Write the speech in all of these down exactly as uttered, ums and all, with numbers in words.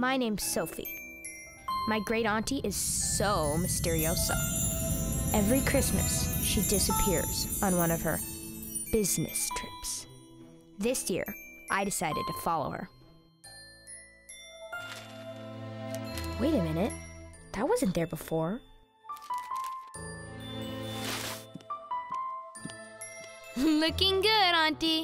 my name's Sophie. My great auntie is so mysteriosa. Every Christmas, she disappears on one of her business trips. This year, I decided to follow her. Wait a minute, that wasn't there before. Looking good, Auntie.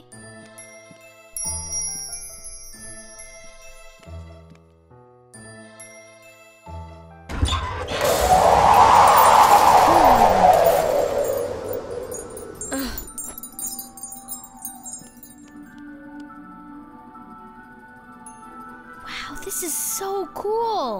Wow, this is so cool.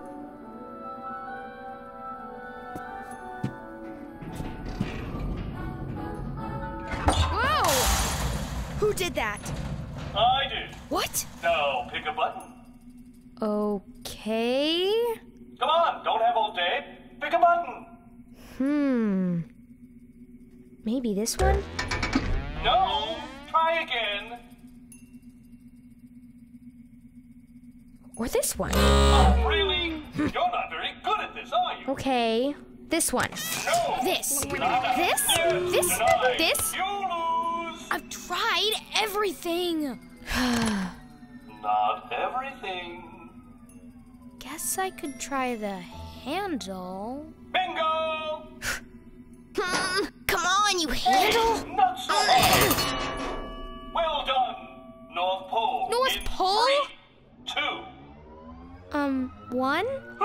Who did that? I did. What? Now pick a button. Okay. Come on, don't have all day. Pick a button. Hmm. Maybe this one? No, try again. Or this one? Oh, really? You're not very good at this, are you? Okay. This one. No. This. Nada. This? Yes, This? denied. This? You lose. I've tried everything. Not everything. Guess I could try the handle. Bingo! Hmm, come on, you handle! Not so hard. Well done. North Pole. North in Pole? Three, two. Um, one?